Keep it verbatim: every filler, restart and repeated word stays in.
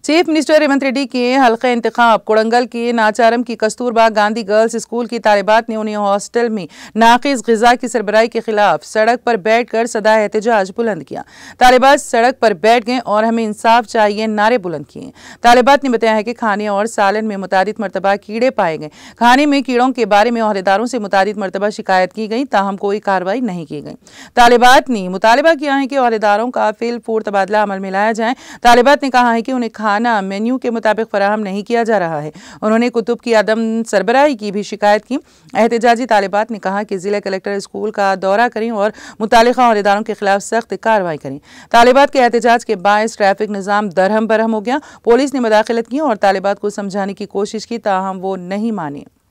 Chief minister Revanth Reddy के हल्का इंतखाब कोड़ंगल के नाचारम की कस्तूरबा गांधी गर्ल्स स्कूल की तालिबात ने उन्हें हॉस्टल में नाकिस ग़िज़ा की सरबराही के खिलाफ सड़क पर बैठकर सदा एहतजाज बुलंद किया। तालिबात सड़क पर बैठ गए और हमें इंसाफ चाहिए नारे बुलंद किए। तालिबात ने बताया है कि खाने और सालन में मुतादिद मरतबा कीड़े पाए गए। खाने में कीड़ों के बारे में ओहदेदारों से मुतादिद मरतबा शिकायत की गई, ताहम कोई कार्रवाई नहीं की गई। तालिबात ने मुतालबा किया है कि ओहदेदारों का फिल फूर तबादला अमल में लाया जाए। तालिबात ने कहा है कि उन्हें खाना मेन्यू के मुताबिक फराहम नहीं किया जा रहा है। उन्होंने कुतुब की अदम सरबराही की भी शिकायत की। एहतजाजी तालिबात ने कहा कि जिला कलेक्टर स्कूल का दौरा करें और मुतालिका ओहदेदारों के खिलाफ सख्त कार्रवाई करें। तालिबात के एहतजाज के बायस ट्रैफिक निज़ाम दरहम बरहम हो गया। पुलिस ने मुदाखलत की और तालिबात को समझाने की कोशिश की, ताहम वो नहीं माने।